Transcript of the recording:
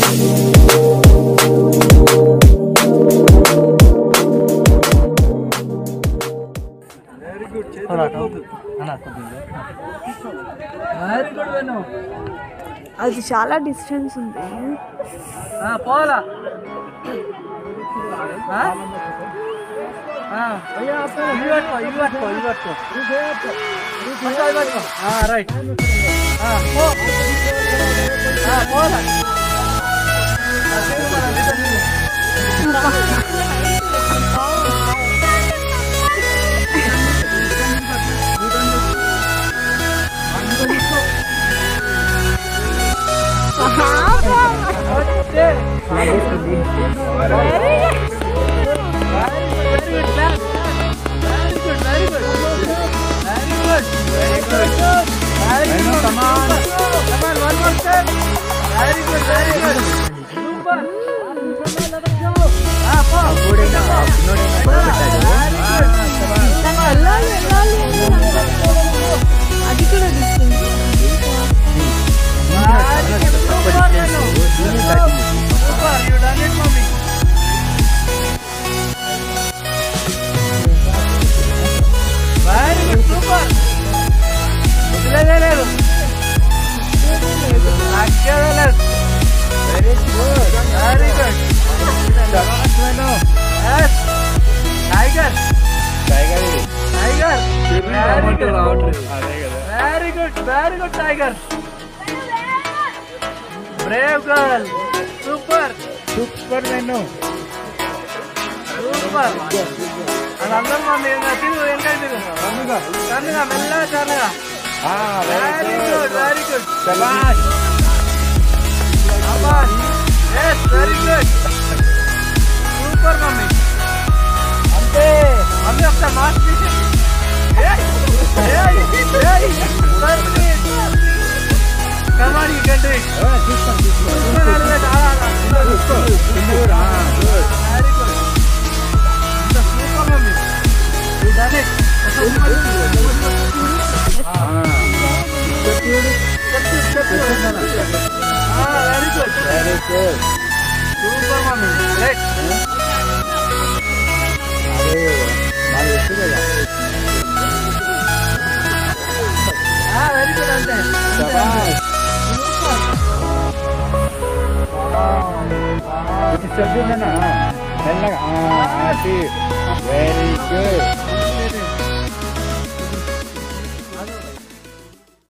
అది చాలా డిస్టెన్స్ ఉంది. పోవాలా రైట్ పోవాలా అది కూడా very good tiger. Brave girl. Super menu. Super. Another one is very good. Shabash. Yes, very good. Super mommy. Mommy of the master. Come on, you can do it. Very good. The super mommy. You done it. Very good. Super mommy. Great. Very good, Ante. This is very good.